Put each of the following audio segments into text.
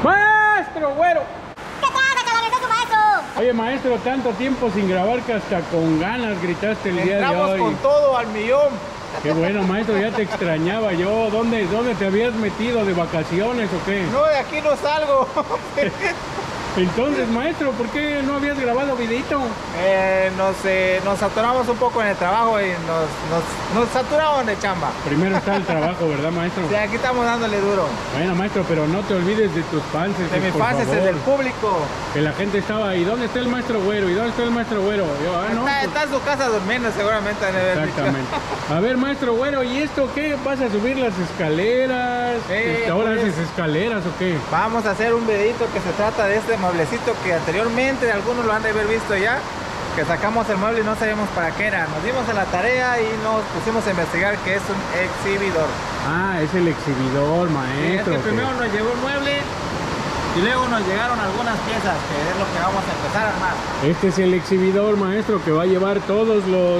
¡Maestro, güero! ¿Qué pasa, cabrón? ¡Soy tu maestro! Oye, maestro, tanto tiempo sin grabar que hasta con ganas gritaste el día de Entramos hoy. con todo al millón. Qué bueno, maestro, ya te extrañaba yo. ¿Dónde te habías metido? ¿De vacaciones o qué? No, de aquí no salgo. Entonces, maestro, ¿por qué no habías grabado videito? Nos saturamos un poco en el trabajo y nos saturamos de chamba. Primero está el trabajo, ¿verdad, maestro? Sí, aquí estamos dándole duro. Bueno, maestro, pero no te olvides de tus fans, De mis por fans, favor. del público. Que la gente estaba ahí. ¿Dónde está el maestro güero? ¿Y dónde está el maestro güero? Yo, no, pues, Está en su casa durmiendo seguramente. exactamente. A ver, maestro güero, ¿y esto qué? ¿Vas a subir las escaleras? ¿Ahora pues, haces escaleras o qué? Vamos a hacer un videito que se trata de este mueblecito que anteriormente algunos lo han de haber visto ya. Que sacamos el mueble y no sabíamos para qué era. Nos dimos a la tarea y nos pusimos a investigar que es un exhibidor. Ah, es el exhibidor, Sí, maestro. es que primero nos llegó el mueble y luego nos llegaron algunas piezas, que es lo que vamos a empezar a armar. Este es el exhibidor, maestro, que va a llevar todos los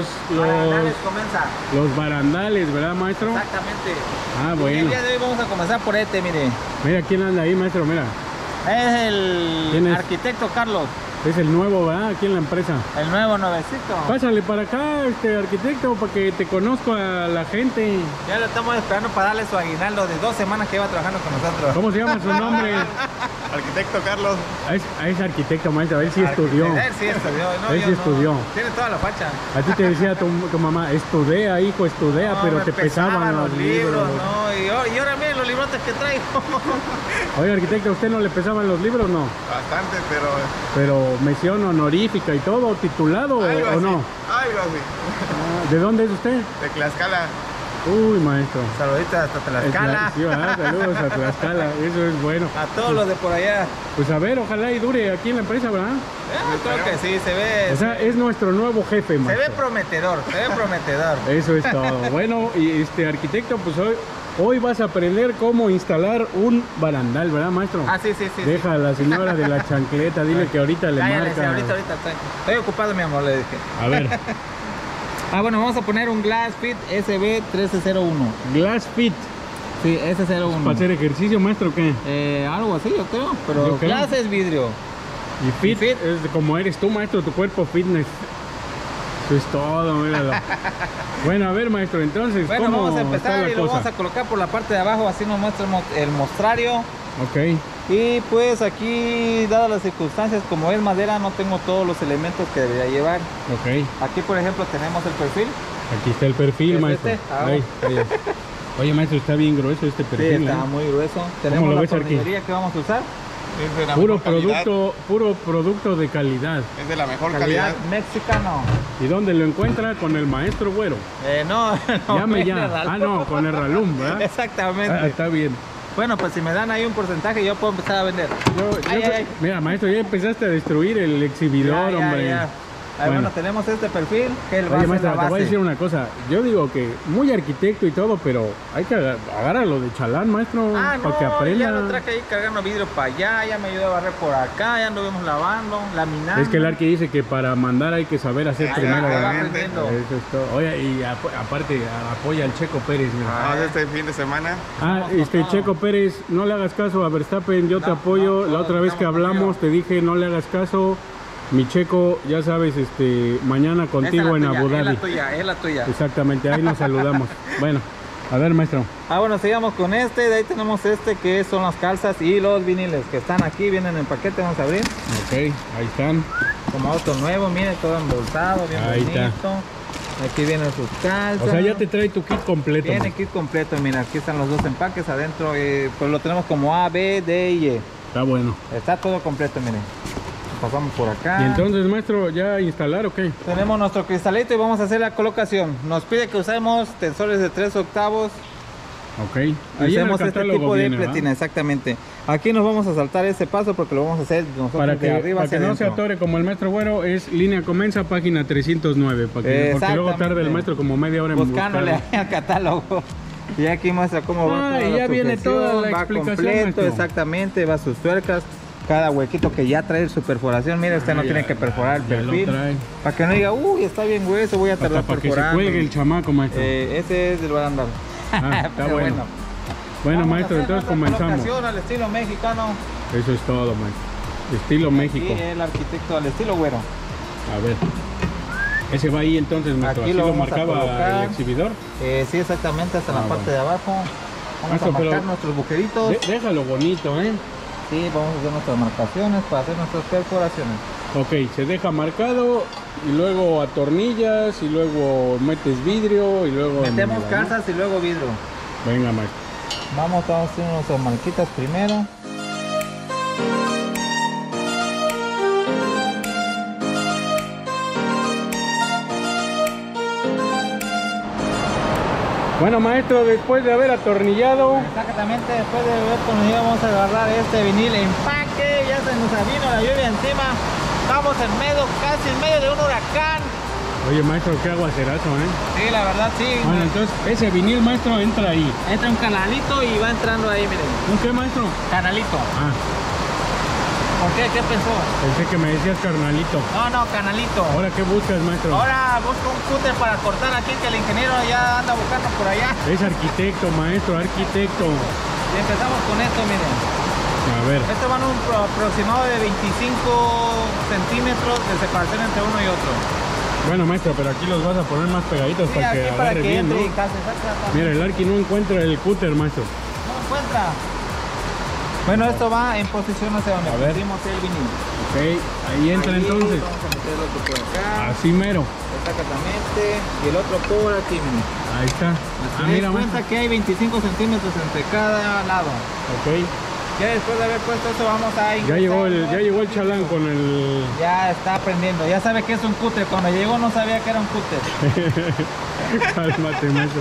barandales, ¿verdad, maestro? Exactamente. Ah, Y bueno. el día de hoy vamos a comenzar por este, mire. Mira quién anda ahí, maestro, mira. Es el ¿Quién es? arquitecto Carlos, Es el nuevo, ¿verdad? Aquí en la empresa. el nuevo nuevecito. Pásale para acá, arquitecto, para que te conozca a la gente. Ya lo estamos esperando para darle su aguinaldo de 2 semanas que lleva trabajando con nosotros. ¿Cómo se llama su nombre? Arquitecto Carlos. Es arquitecto, maestro, él sí estudió. Él sí estudió. No, Él yo sí no. estudió. Tiene toda la facha. A ti te decía tu mamá, estudia, hijo, estudia, No, pero me te pesaban los libros. No, y ahora miren los librotes que traigo. Oye, arquitecto, ¿a usted no le pesaban los libros, no? Bastante, pero Pero mención honorífica y todo, titulado algo o así, no. algo así. Ah, ¿de dónde es usted? De Tlaxcala. Uy, maestro. Saluditos hasta Tlaxcala. Sí, saludos a Tlaxcala, eso es bueno. A todos los de por allá. Pues a ver, ojalá y dure aquí en la empresa, ¿verdad? Creo que sí, se ve. O sea, es nuestro nuevo jefe, Se maestro. ve prometedor, se ve prometedor. Eso es todo. Bueno, y arquitecto, pues hoy vas a aprender cómo instalar un barandal, ¿verdad, maestro? Ah, sí. Deja a la señora de la chancleta, dile que ahorita le Cállale, marca. ahorita. Estoy ocupado, mi amor, le dije. A ver, Bueno, vamos a poner un Glass Fit SB1301. Glass Fit. Sí, S01. ¿Para hacer ejercicio, maestro, o qué? Algo así, yo creo. Pero Yo creo. Glass es vidrio. Y fit, Fit. es como eres tú, maestro, tu cuerpo fitness. Eso es todo, míralo. Bueno, a ver, maestro, entonces, Bueno, ¿cómo vamos a está empezar la y lo cosa? vamos a colocar por la parte de abajo, así nos muestra el mostrario. Ok, Y pues aquí, dadas las circunstancias, como es madera, no tengo todos los elementos que debería llevar. ok. Aquí, por ejemplo, tenemos el perfil. Aquí está el perfil, ¿Es maestro. este? Ah, Ahí. Oye, maestro, está bien grueso este Sí, perfil. está ¿eh? muy grueso. Tenemos lo la ves aquí? tornillería que vamos a usar. Es de la Puro mejor calidad. producto de calidad. Es de la mejor Calidad calidad. mexicano. ¿Y dónde lo encuentra? Con el maestro güero. No, Llame con el ya. Ralum. Ah, no, con el Ralum, ¿verdad? Exactamente. Ah, está bien. Bueno, pues si me dan ahí un porcentaje, yo puedo empezar a vender. Ay. Mira, maestro, ya empezaste a destruir el exhibidor, hombre. Bueno, tenemos este perfil que el Oye, maestro, la te voy a base. decir una cosa. Yo digo que muy arquitecto y todo, pero hay que agárralo de chalán, maestro, Ah, no, para que aprenda. ya lo traje ahí cargando vidrio para allá, ya me ayudó a barrer por acá, ya anduvimos lavando, laminando. Es que el arqui dice que para mandar hay que saber hacer primero. ya, ¿verdad? va aprendiendo. Eso es todo. Oye, y aparte apoya al Checo Pérez, mira. Vamos este fin de semana. Checo Pérez, no le hagas caso a Verstappen, yo te apoyo. La otra vez que hablamos te dije no le hagas caso. Mi Checo, ya sabes, mañana contigo en Abu Dhabi. Es la tuya. Exactamente, ahí nos saludamos. Bueno, a ver, maestro. Bueno, sigamos con este, de ahí tenemos este que son las calzas y los viniles que están aquí, vienen en paquete, vamos a abrir. Ok, ahí están. Como auto nuevo, miren, todo embolsado, bien Ahí bonito. está. Aquí vienen sus calzas. O sea, ya te trae tu kit completo. Viene maestro. kit completo, mira, aquí están los dos empaques adentro, pues lo tenemos como A, B, D y E. Está bueno. Está todo completo, miren. Pasamos por acá. Y entonces, maestro, ¿ya instalar o qué? Tenemos nuestro cristalito y vamos a hacer la colocación. Nos pide que usemos tensores de 3/8. Ok. Ahí en el Usemos este catálogo tipo de viene, ¿verdad? pletina, exactamente. Aquí nos vamos a saltar ese paso porque lo vamos a hacer nosotros Para de que, arriba para hacia que no se adentro. atore como el maestro güero, es línea Comenza, página 309. Porque luego tarda el maestro como media hora en buscándole buscar. al catálogo. Y aquí muestra cómo va toda y la ya viene toda sujeción, la va explicación, completo, maestro. exactamente, va sus tuercas, cada huequito que ya trae su perforación. Mire, usted no Ya, tiene que perforar el ya lo perfil. trae. Para que no diga, uy, está bien grueso, voy a Hasta tardar para que se perforando. cuelgue el chamaco, maestro. Ese es del barandal. Está Pero bueno. Bueno, vamos a maestro, hacer entonces nuestra comenzamos. colocación al estilo mexicano. Eso es todo, maestro. Estilo México. Aquí el arquitecto al estilo güero. A ver. Ese va ahí entonces, maestro. Aquí Así lo lo vamos a marcaba colocar. el exhibidor. Sí, exactamente, hasta la parte bueno. de abajo. Vamos Maestro, a marcar pero- nuestros agujeritos. Déjalo bonito, ¿eh? Sí, vamos a hacer nuestras marcaciones para hacer nuestras perforaciones. Ok, se deja marcado y luego atornillas y luego metes vidrio y luego... Metemos ¿no? calzas y luego vidrio. Venga, maestro. Vamos a hacer nuestras marquitas primero. Bueno, maestro, después de haber atornillado, Exactamente, después de ver tornillo vamos a agarrar este vinil empaque. Ya se nos vino la lluvia encima. Estamos en medio, casi en medio de un huracán. oye, maestro, qué aguacerazo, ¿eh? Sí, la verdad sí. Bueno, entonces ese vinil, maestro, entra ahí. Entra un canalito y va entrando ahí, miren. ¿Un qué, maestro? Canalito. Ah, ¿Por qué? ¿Qué pensó? pensé que me decías carnalito. No, canalito. ¿Ahora qué buscas, maestro? Ahora busco un cúter para cortar aquí, que el ingeniero ya anda buscando por allá. Es arquitecto, maestro, arquitecto. Y empezamos con esto, miren. A ver, Esto van un aproximado de 25 centímetros de separación entre uno y otro. bueno, maestro, pero aquí los vas a poner más pegaditos Sí, para que aquí para agarre que bien, entre y ¿no? case, exactamente. Mira, el arqui no encuentra el cúter, maestro. No encuentra. Bueno, esto va en posición hacia donde A ver. pusimos el vinil. Ok, ahí entra Ahí entonces. Vamos a meter el otro por acá. Así mero. Exactamente. Y el otro por aquí, miren. Ahí está. Ah, Ah, mira, cuenta maestro. que hay 25 centímetros entre cada lado. Ok. Ya después de haber puesto esto vamos a Ya ingresar llegó nuestro el chalán con el... Ya está aprendiendo, ya sabe que es un cúter. Cuando llegó no sabía que era un cúter. Cálmate, maestro.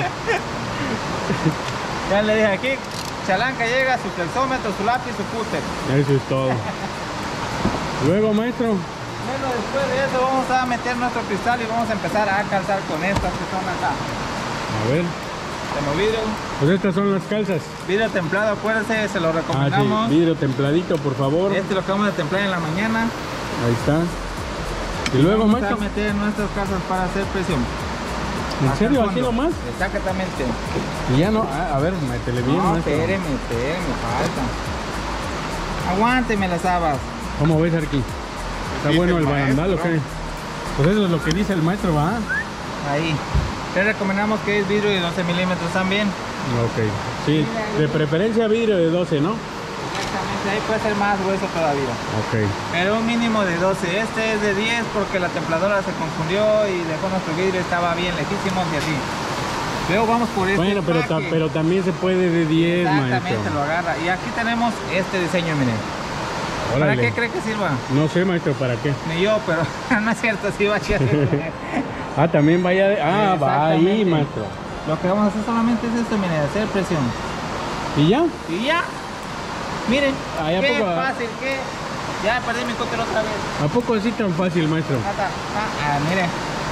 Ya le dije aquí, chalanca llega, su flexómetro, su lápiz, su cúter. Eso es todo. Luego, maestro. Bueno, después de eso vamos a meter nuestro cristal y vamos a empezar a calzar con estas que son acá. A ver. Tenemos vidrio, Pues estas son las calzas. vidrio templado, acuérdense, se lo Ah, recomendamos. sí. Vidrio templadito, por favor. Este lo acabamos de templar en la mañana. Ahí está. Y luego, vamos maestro. a meter nuestras calzas para hacer presión. ¿En Hasta serio? el ¿Así fondo. nomás? Exactamente. Y ya no. A ver, métele bien, No, maestro. espéreme, falta. Aguánteme las habas. ¿Cómo ves, Arqui? ¿Está Dice bueno el el barandal o maestro. qué? Pues eso es lo que dice el maestro, ¿va? Ahí. Le recomendamos que es vidrio de 12 milímetros también. Ok. Sí, de preferencia vidrio de 12, ¿no? Exactamente, ahí puede ser más grueso todavía. Ok. Pero un mínimo de 12. Este es de 10 porque la templadora se confundió y dejó nuestro vidrio, estaba bien lejísimos y así. Luego vamos por este Bueno, empaque. pero también se puede de 10, Exactamente, maestro. lo agarra. Y aquí tenemos este diseño, miren. ¿Para Órale. qué cree que sirva? No sé, maestro, ¿para qué? Ni yo, pero no es cierto, sí va a ser. Ah, también vaya de... Ah, va ahí, Exactamente. maestro. Lo que vamos a hacer solamente es esto, miren, hacer presión. ¿Y ya? Y ya. Miren, Ahí, ¿a qué poco? fácil, qué. Ya perdí mi cúter otra vez. ¿A poco así tan fácil, maestro? Miren.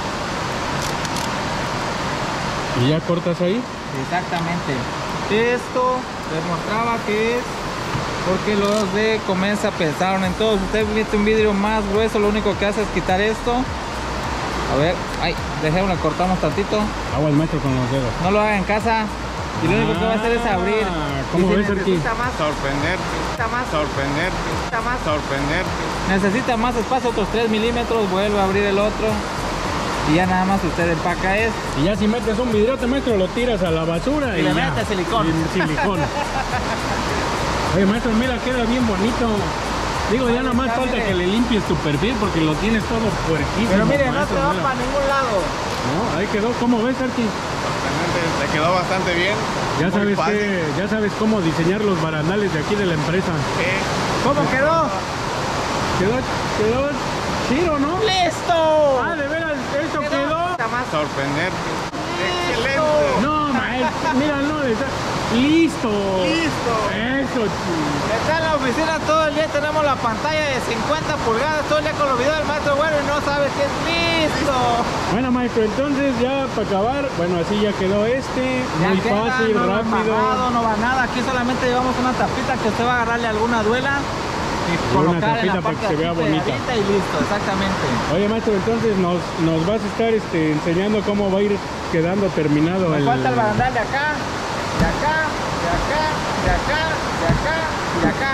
¿Y ya cortas ahí? Exactamente. Esto les mostraba que es porque los de Comensa pensaron en todo. Si usted mete un vidrio más grueso, lo único que hace es quitar esto. A ver, ay, dejémoslo, cortamos tantito. Agua el maestro con los dedos. No lo haga en casa. Y lo único que va a hacer es abrir. ¿Cómo Y si ves, Arqui? necesita más, Sorprenderte, necesita más, sorprenderte, necesita más. sorprenderte. Necesita más espacio, otros 3 milímetros, vuelve a abrir el otro. Y ya nada más usted empaca esto. Y ya si metes un vidriote, maestro, lo tiras a la basura Y y, le ya. metes silicón. Y silicón. Oye, maestro, mira, queda bien bonito. Digo, ya Ahí nada más está, falta mire. que le limpies tu perfil porque lo tienes todo puerquísimo. Pero mire, no maestro, se va mira. para ningún lado. No, ahí quedó. ¿Cómo ves, Arqui? Sorprendente, te quedó bastante bien. Ya Muy sabes, fácil. ya sabes cómo diseñar los barandales de aquí de la empresa. ¿Cómo quedó? Quedó chido, ¿no? ¡Listo! Ah, de veras, esto quedó. Está más. Sorprenderte. ¡Listo! Excelente. No, maestro, mira, no, listo. ¡Listo! Eso, Está en la oficina todo el día, tenemos la pantalla de 50 pulgadas, todo el día con los videos del maestro bueno y no sabe que es listo. Bueno, maestro, entonces ya para acabar, bueno, así ya quedó este, Ya muy queda, fácil, no va rápido. embarrado, no va nada, aquí solamente llevamos una tapita que usted va a agarrarle alguna duela y una colocar en tapita la para parte que se vea aquí bonita. pegadita y listo, exactamente. Oye, maestro, entonces nos vas a estar enseñando cómo va a ir quedando terminado Me falta el barandal de acá, de acá, de acá, de acá, de acá y de acá.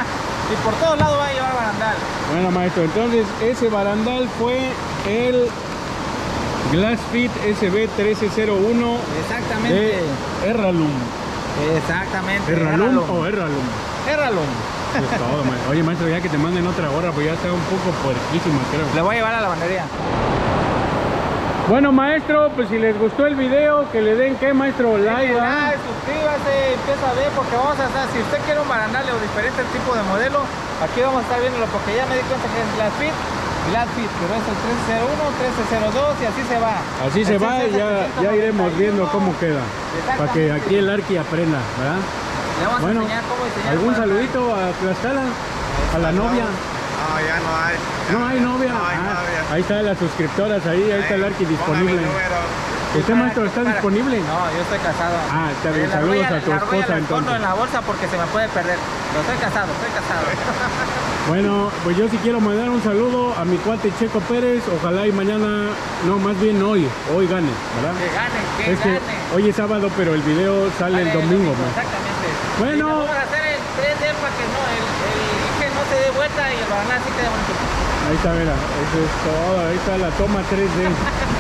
Y por todos lados va a llevar barandal. Bueno, maestro, entonces ese barandal fue el Glassfit SB1301 Exactamente. de Erralum. Exactamente. ¿Erralum o Erralum? Erralum. Es todo, maestro. Oye, maestro, ya que te manden otra hora, pues ya está un poco puerquísima, creo. Le voy a llevar a la lavandería. Bueno, maestro, pues si les gustó el video, que le den, ¿qué, maestro? Like, ¿verdad? Suscríbase, empieza a ver, porque vamos a estar, si usted quiere un barandal o diferente tipo de modelo, aquí vamos a estar viéndolo, porque ya me di cuenta que es Glassfit, pero es el 1301, 1302 y así se va. Así se va y ya iremos viendo cómo queda. Para que aquí el Arqui aprenda, ¿verdad? Le vamos Bueno, a enseñar cómo diseñar. ¿algún saludito a Tlaxcala? ¿A la novia? No, ya no hay. No hay novia. No hay Ah, novia. ahí está las suscriptoras, ahí está el Arqui Ponga mi disponible. número. ¿Usted, maestro, está disponible? No, yo estoy casado. Ah, está bien, La saludos argolla- a tu la argolla esposa la escondo entonces. en la bolsa porque se me puede perder. Pero estoy casado. Bueno, pues yo sí quiero mandar un saludo a mi cuate Checo Pérez. Ojalá y mañana, no, más bien hoy gane, ¿verdad? Que gane, Es que hoy es sábado, pero el video sale el domingo. ¿no? Exactamente. Bueno. Y lo vamos a hacer en 3D para que no, el Ige no se dé vuelta y el barandal sí quede bonito. Ahí está, mira, eso es todo. Ahí está la toma 3D.